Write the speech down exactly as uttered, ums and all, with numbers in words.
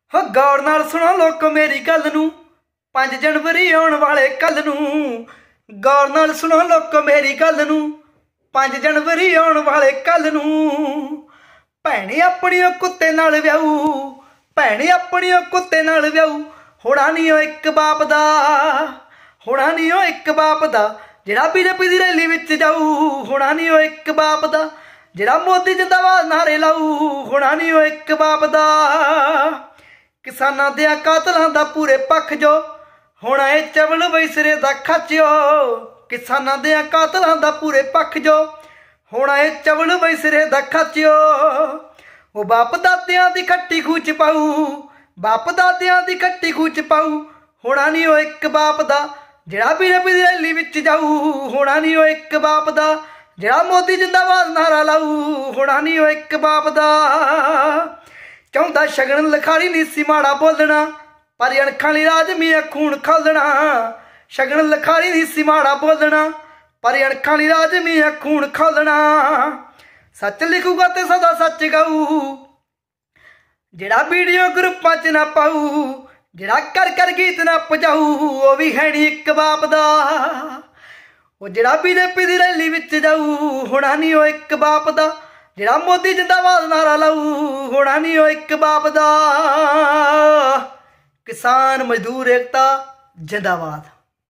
हो गौर नाल सुनो लोक मेरी गल नू, पांच जनवरी आने वाले कल नू। गौर नाल सुनो लोक मेरी गल नू, पांच जनवरी आने वाले कल नू। भैणी अपनी कुत्ते नाल व्याहू, भैणी अपनी कुत्ते नाल व्याहू। होना नहीं ओ एक बाप दा, होना नहीं ओ एक बाप दा जिहड़ा बीजेपी दी रैली विच जाऊ। होना नहीं ओ एक बाप दा जिहड़ा मोदी जिंदाबाद नारे लाऊ। होना नहीं ओ एक बाप दा किसानां दे कातलां दा पूरे पक्ष जो। होना ए चवल बई सिरे दा खच्चो, किसानां दे कातलां दा पूरे पक्ष जो। होना ए चवल बई सिरे दा खच्चो। ओ बाप दादियां दी खट्टी खूच पाऊ, बाप दादियां दी खट्टी खूच पाऊ। होना नहीं ओ एक बाप दा जिहड़ा बीजेपी दी रैली विच जाऊ। होना नहीं ओ एक बाप दा जिहड़ा मोदी जिंदाबाद नारा लाऊ। होना नहीं ओ एक बाप दा चाहुंदा शगन लिखारी नहीं सी माड़ा बोलना, पर अणखां लई लाजमी है खून खोलना। शगन लिखारी नहीं सी माड़ा बोलना, पर अणखां लई लाजमी है खून खोलना। सच लिखूगा ते सदा सच गाऊ, जिहड़ा वीडियो ग्रुपां च ना पाऊ, जिहड़ा कर कर गीत ना पजाऊ। वो भी है नहीं एक बाप दा वो जिहड़ा बीजेपी दी रैली विच जाऊ। होना नहीं ओ एक बाप दा जिहड़ा मोदी जिंदाबाद नारा लाऊ। होना नहीं ओ एक बाप दा किसान मजदूर एकता जिंदाबाद।